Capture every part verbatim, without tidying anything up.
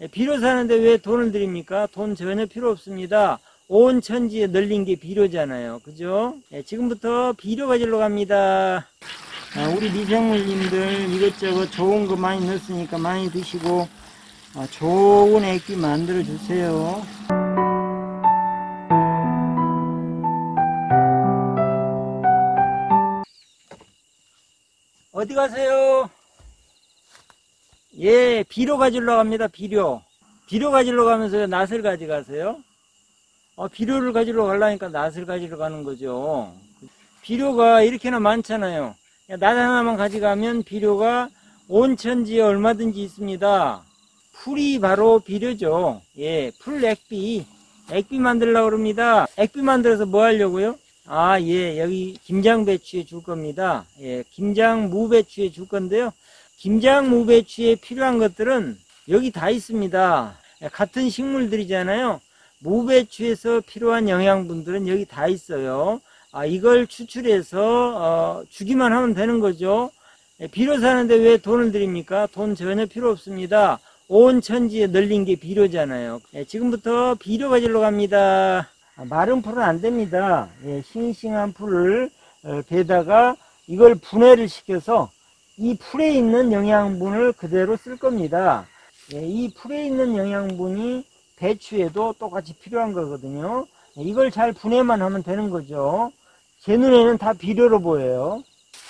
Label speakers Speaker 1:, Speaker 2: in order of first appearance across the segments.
Speaker 1: 비료 사는데 왜 돈을 드립니까? 돈 전혀 필요 없습니다. 온 천지에 널린 게 비료잖아요. 그죠? 예, 지금부터 비료 가지러 갑니다. 아, 우리 미생물님들 이것저것 좋은 거 많이 넣었으니까 많이 드시고 아, 좋은 액비 만들어 주세요. 어디 가세요? 예, 비료 가지러 갑니다. 비료. 비료 가지러 가면서 낫을 가져가세요? 어, 비료를 가지러 가려니까 낫을 가지러 가는 거죠. 비료가 이렇게나 많잖아요. 낫 하나만 가져가면 비료가 온 천지에 얼마든지 있습니다. 풀이 바로 비료죠. 예, 풀 액비. 액비 만들려고 그럽니다. 액비 만들어서 뭐 하려고요? 아, 예, 여기 김장배추에 줄 겁니다. 예, 김장무배추에 줄 건데요. 김장무배추에 필요한 것들은 여기 다 있습니다. 같은 식물들이잖아요. 무배추에서 필요한 영양분들은 여기 다 있어요. 아, 이걸 추출해서 어, 주기만 하면 되는 거죠. 예, 비료 사는데 왜 돈을 드립니까? 돈 전혀 필요 없습니다. 온 천지에 널린 게 비료잖아요. 예, 지금부터 비료 가지러 갑니다. 아, 마른 풀은 안 됩니다. 예, 싱싱한 풀을 어, 배다가 이걸 분해를 시켜서 이 풀에 있는 영양분을 그대로 쓸 겁니다. 예, 이 풀에 있는 영양분이 배추에도 똑같이 필요한 거거든요. 예, 이걸 잘 분해만 하면 되는 거죠. 제 눈에는 다 비료로 보여요.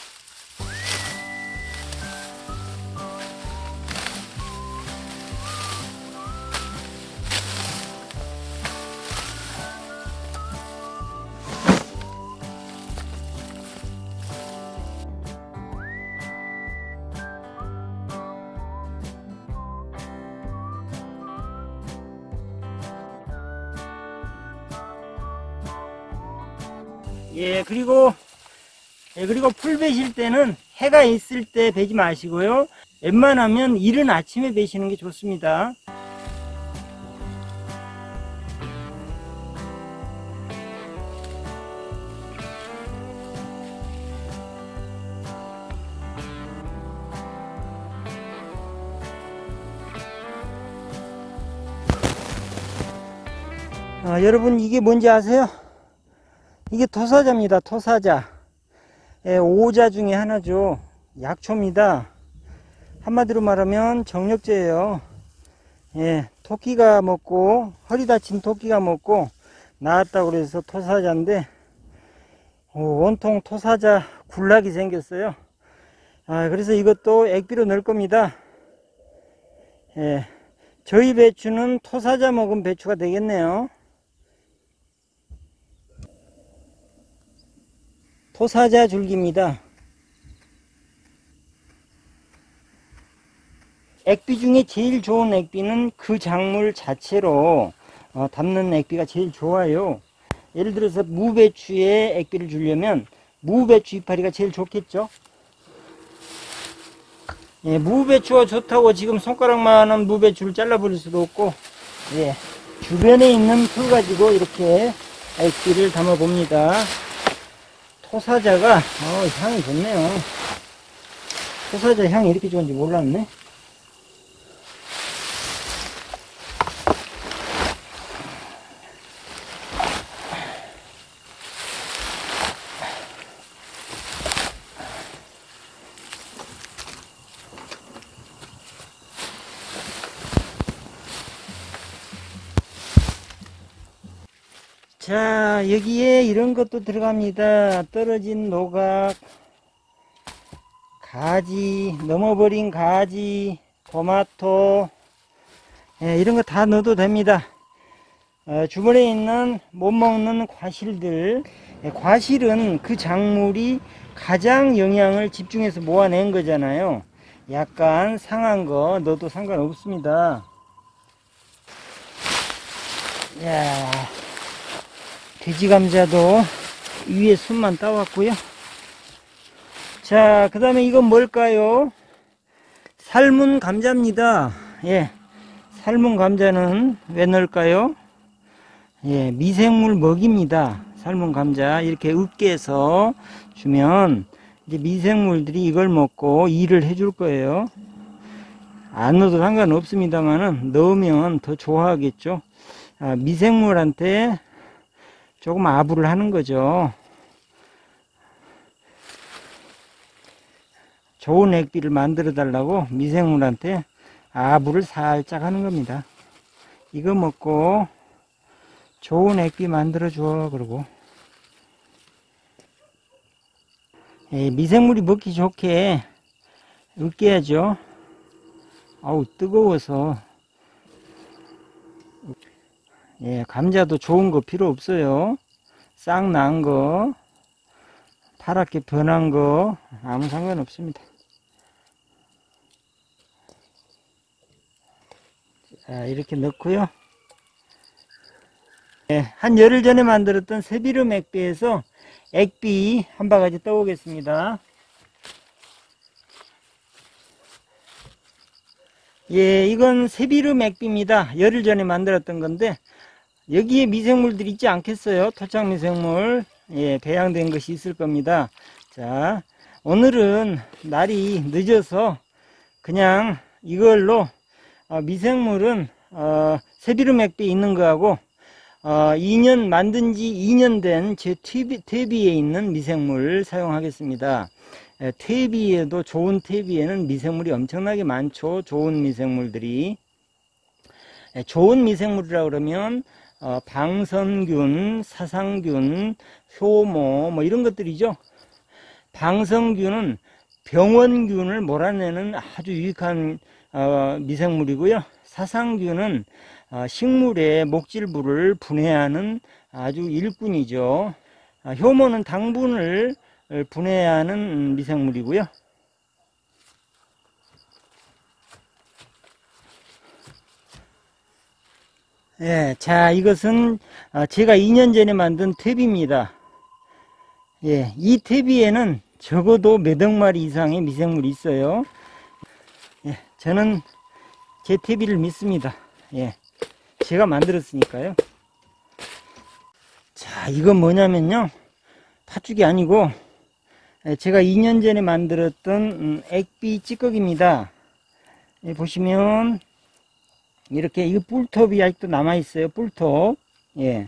Speaker 1: 예, 그리고, 예, 그리고 풀 베실 때는 해가 있을 때 베지 마시고요. 웬만하면 이른 아침에 베시는 게 좋습니다. 아, 여러분, 이게 뭔지 아세요? 이게 토사자입니다. 토사자. 예, 오자 중에 하나죠. 약초입니다. 한마디로 말하면 정력제예요. 예, 토끼가 먹고 허리 다친 토끼가 먹고 나았다고 그래서 토사자인데 오, 온통 토사자 굴락이 생겼어요. 아, 그래서 이것도 액비로 넣을 겁니다. 예, 저희 배추는 토사자 먹은 배추가 되겠네요. 토사자 줄기입니다. 액비 중에 제일 좋은 액비는 그 작물 자체로 어, 담는 액비가 제일 좋아요. 예를 들어서 무배추에 액비를 주려면 무배추 이파리가 제일 좋겠죠. 예, 무배추가 좋다고 지금 손가락만한 무배추를 잘라버릴 수도 없고, 예, 주변에 있는 풀 가지고 이렇게 액비를 담아 봅니다. 토사자가 어, 향이 좋네요. 토사자 향이 이렇게 좋은지 몰랐네. 자, 여기에 이런 것도 들어갑니다. 떨어진 노각, 가지, 넘어버린 가지, 토마토, 예, 이런 거 다 넣어도 됩니다. 어, 주변에 있는 못 먹는 과실들, 예, 과실은 그 작물이 가장 영양을 집중해서 모아낸 거잖아요. 약간 상한 거 넣어도 상관없습니다. 야, 돼지 감자도 위에 순만 따왔고요. 자, 그 다음에 이건 뭘까요? 삶은 감자입니다. 예, 삶은 감자는 왜 넣을까요? 예, 미생물 먹입니다. 삶은 감자 이렇게 으깨서 주면 이제 미생물들이 이걸 먹고 일을 해줄 거예요. 안 넣어도 상관없습니다만은 넣으면 더 좋아하겠죠. 아, 미생물한테 조금 아부를 하는 거죠. 좋은 액비를 만들어 달라고 미생물한테 아부를 살짝 하는 겁니다. 이거 먹고 좋은 액비 만들어 줘 그러고. 예, 미생물이 먹기 좋게 으깨야죠. 아우 뜨거워서. 예, 감자도 좋은 거 필요 없어요. 싹 난 거, 파랗게 변한 거 아무 상관없습니다. 자, 이렇게 넣고요. 예, 한 열흘 전에 만들었던 새비름 액비에서 액비 한 바가지 떠오겠습니다. 예, 이건 새비름 액비입니다. 열흘 전에 만들었던 건데 여기에 미생물들이 있지 않겠어요? 토착 미생물, 예, 배양된 것이 있을 겁니다. 자, 오늘은 날이 늦어서 그냥 이걸로 어, 미생물은 어, 새비름 액비에 있는 거하고 어, 이 년 만든 지 이 년 된 제 퇴비에 있는 미생물 사용하겠습니다. 예, 퇴비에도 좋은 퇴비에는 미생물이 엄청나게 많죠. 좋은 미생물들이. 예, 좋은 미생물이라 그러면 어, 방선균, 사상균, 효모 뭐 이런 것들이죠. 방선균은 병원균을 몰아내는 아주 유익한 어, 미생물이고요. 사상균은 어, 식물의 목질부를 분해하는 아주 일꾼이죠. 아, 효모는 당분을 분해하는 미생물이고요. 예, 자, 이것은 제가 이 년 전에 만든 퇴비입니다. 예, 이 퇴비에는 적어도 몇억 마리 이상의 미생물이 있어요. 예, 저는 제 퇴비를 믿습니다. 예, 제가 만들었으니까요. 자, 이건 뭐냐면요, 팥죽이 아니고 제가 이 년 전에 만들었던 액비 찌꺼기입니다. 예, 보시면 이렇게 이 뿔톱이 아직도 남아 있어요. 뿔톱. 예.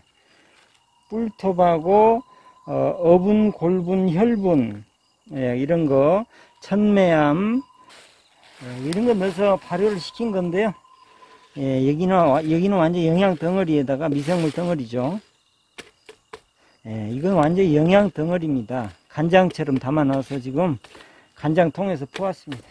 Speaker 1: 뿔톱하고 어, 어분, 골분, 혈분, 예, 이런 거, 천매암, 예, 이런 거 넣어서 발효를 시킨 건데요. 예, 여기는 여기는 완전 영양 덩어리에다가 미생물 덩어리죠. 예, 이건 완전 영양 덩어리입니다. 간장처럼 담아 넣어서 지금 간장통에서 부었습니다.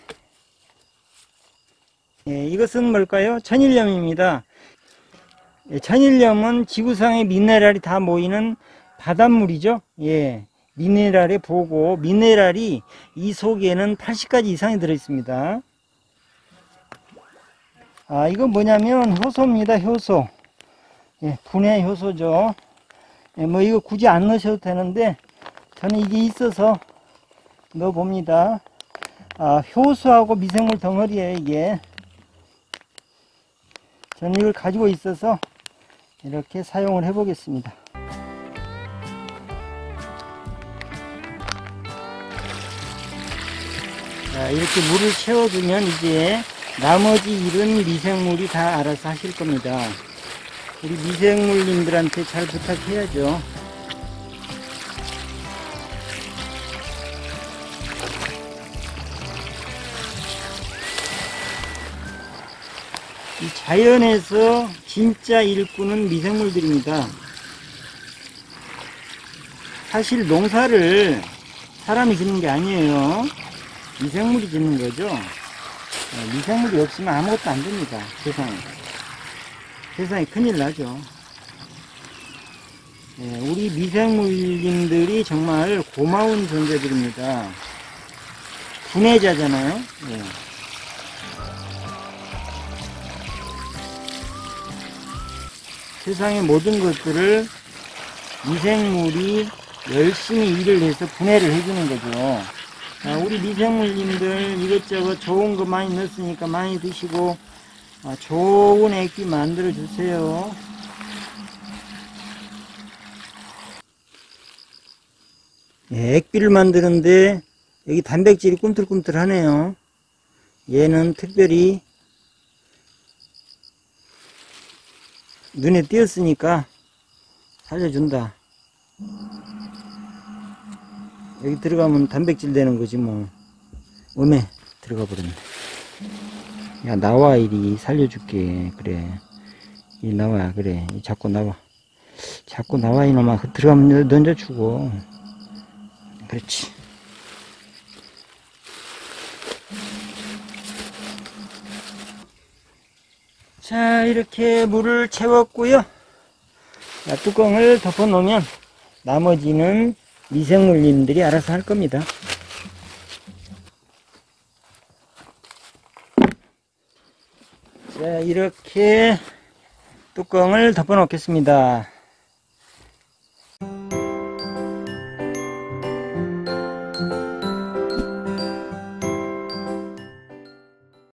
Speaker 1: 예, 이것은 뭘까요? 천일염입니다. 예, 천일염은 지구상의 미네랄이 다 모이는 바닷물이죠. 예, 미네랄의 보고, 미네랄이 이 속에는 팔십 가지 이상이 들어있습니다. 아, 이건 뭐냐면 효소입니다. 효소. 예, 분해 효소죠. 예, 뭐 이거 굳이 안 넣으셔도 되는데 저는 이게 있어서 넣어봅니다. 아, 효소하고 미생물 덩어리예요, 이게. 저는 이걸 가지고 있어서 이렇게 사용을 해 보겠습니다. 자, 이렇게 물을 채워주면 이제 나머지 일은 미생물이 다 알아서 하실 겁니다. 우리 미생물님들한테 잘 부탁해야죠. 이 자연에서 진짜 일꾼은 미생물들입니다. 사실 농사를 사람이 짓는 게 아니에요. 미생물이 짓는 거죠. 미생물이 없으면 아무것도 안 됩니다. 세상에. 세상에 큰일 나죠. 우리 미생물님들이 정말 고마운 존재들입니다. 분해자잖아요. 세상의 모든 것들을 미생물이 열심히 일을 해서 분해를 해주는 거죠. 우리 미생물님들 이것저것 좋은 거 많이 넣었으니까 많이 드시고 좋은 액비 만들어 주세요. 예, 액비를 만드는데 여기 단백질이 꿈틀꿈틀하네요. 얘는 특별히 눈에 띄었으니까 살려준다. 여기 들어가면 단백질 되는 거지 뭐. 음에 들어가 버렸네. 야, 나와. 이리 살려줄게. 그래, 이 나와. 그래, 이 자꾸 나와. 자꾸 나와. 이놈아. 들어가면 던져주고. 그렇지. 자, 이렇게 물을 채웠고요. 자, 뚜껑을 덮어 놓으면 나머지는 미생물님들이 알아서 할 겁니다. 자, 이렇게 뚜껑을 덮어 놓겠습니다.